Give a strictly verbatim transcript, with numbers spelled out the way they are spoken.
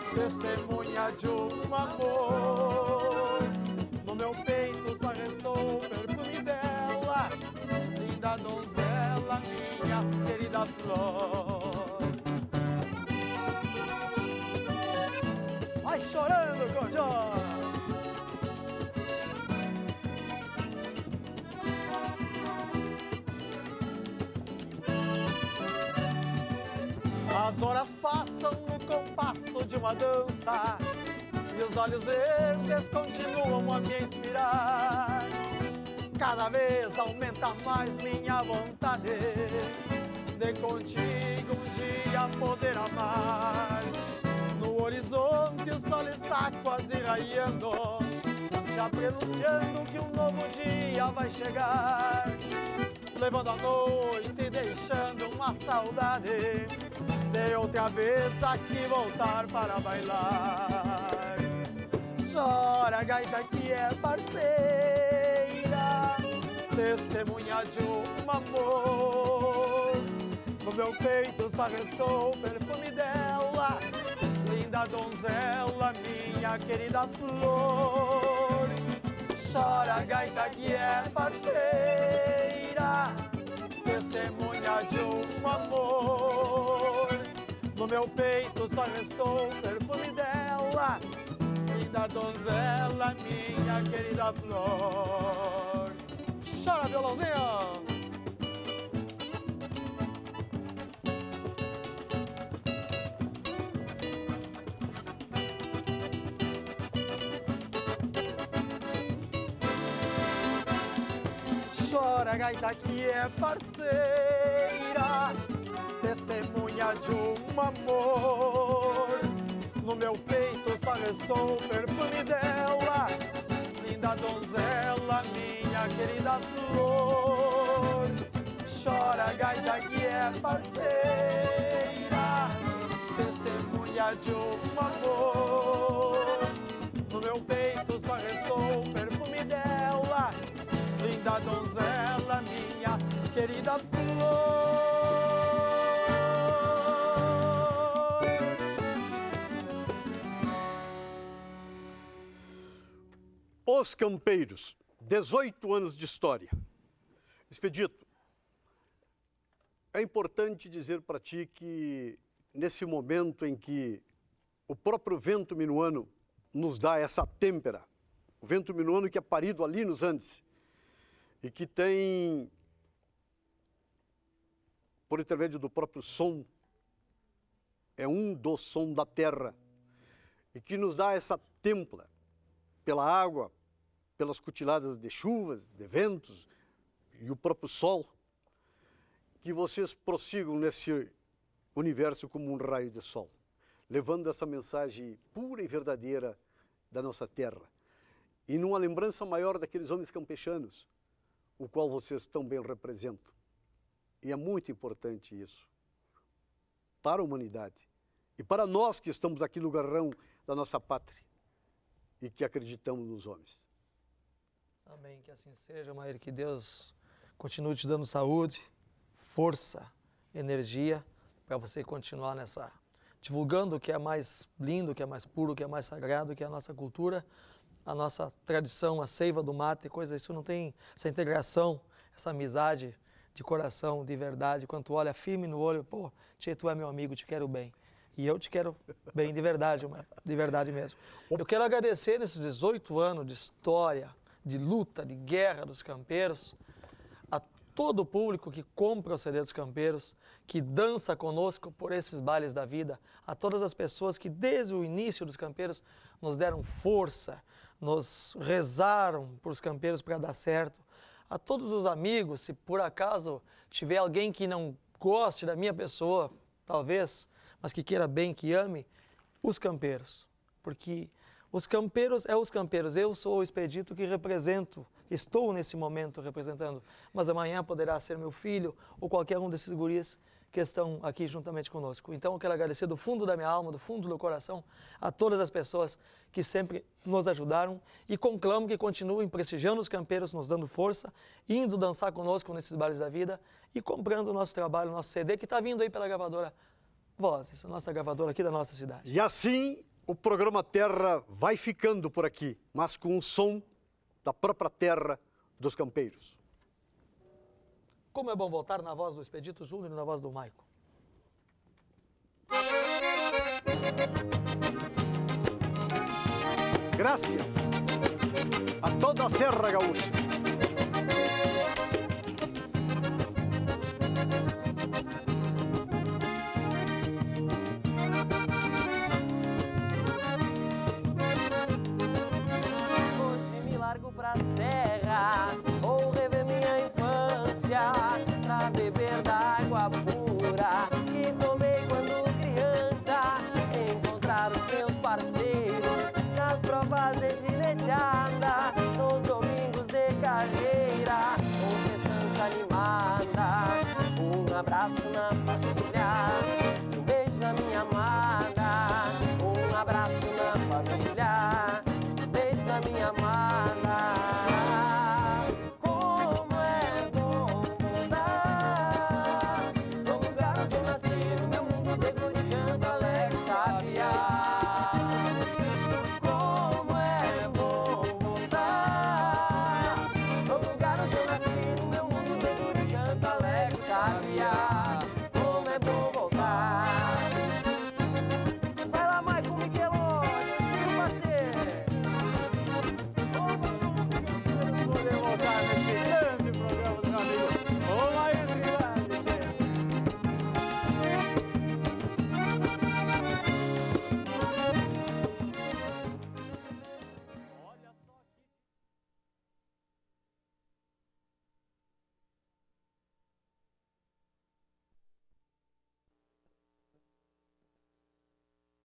testemunha de um amor. No meu peito só restou o perfume dela, linda donzela, minha querida flor. Vai chorando, Cojó! As horas passam no compasso de uma dança e os olhos verdes continuam a me inspirar. Cada vez aumenta mais minha vontade de contigo um dia poder amar. No horizonte o sol está quase raiando, já prenunciando que um novo dia vai chegar, levando a noite e deixando uma saudade de outra vez aqui voltar para bailar. Chora, gaita, que é parceira, testemunha de um amor. No meu peito só restou o perfume dela, linda donzela, minha querida flor. Chora, gaita, que é parceira, testemunha de um amor. No meu peito só restou o perfume dela, linda donzela, minha querida flor. Chora, violãozinho! Chora, gaita, que é parceira, testemunha de um amor. No meu peito só restou o perfume dela, linda donzela, minha querida flor. Chora, gaita, que é parceira, testemunha de um amor. No meu peito só restou o perfume dela, linda donzela, minha querida flor. Os Campeiros, dezoito anos de história. Expedito, é importante dizer para ti que nesse momento em que o próprio vento minuano nos dá essa têmpera, o vento minuano que é parido ali nos Andes, e que tem, por intermédio do próprio som, é um dos sons da terra, e que nos dá essa templa pela água, pelas cutiladas de chuvas, de ventos e o próprio sol, que vocês prossigam nesse universo como um raio de sol, levando essa mensagem pura e verdadeira da nossa terra, e numa lembrança maior daqueles homens campechanos, o qual vocês tão bem representam. E é muito importante isso para a humanidade e para nós que estamos aqui no garrão da nossa pátria e que acreditamos nos homens. Amém, que assim seja, Maíra, que Deus continue te dando saúde, força, energia para você continuar nessa, divulgando o que é mais lindo, o que é mais puro, o que é mais sagrado, que é a nossa cultura, a nossa tradição, a seiva do mate, coisa, isso não tem, essa integração, essa amizade de coração, de verdade, quando tu olha firme no olho, pô, tchê, tu é meu amigo, te quero bem. E eu te quero bem de verdade, de verdade mesmo. Eu quero agradecer nesses dezoito anos de história, de luta, de guerra dos campeiros, a todo o público que compra o C D dos Campeiros, que dança conosco por esses bailes da vida, a todas as pessoas que desde o início dos Campeiros nos deram força, nos rezaram para os campeiros para dar certo, a todos os amigos, se por acaso tiver alguém que não goste da minha pessoa, talvez, mas que queira bem, que ame, os campeiros, porque os campeiros é os campeiros, eu sou o Expedito que represento, estou nesse momento representando, mas amanhã poderá ser meu filho ou qualquer um desses guris que estão aqui juntamente conosco. Então eu quero agradecer do fundo da minha alma, do fundo do meu coração, a todas as pessoas que sempre nos ajudaram e conclamo que continuem prestigiando os campeiros, nos dando força, indo dançar conosco nesses bailes da vida e comprando o nosso trabalho, o nosso C D que está vindo aí pela gravadora Vozes, a nossa gravadora aqui da nossa cidade. E assim o programa Terra vai ficando por aqui, mas com o som da própria terra dos campeiros. Como é bom voltar na voz do Expedito Júnior e na voz do Maico. Graças a toda a Serra Gaúcha. Hoje me largo pra serra, vou rever minha infância, pra beber da água pura que tomei quando criança, encontrar os meus parceiros nas provas de gineteada, nos domingos de carreira, com festança animada, um abraço na família.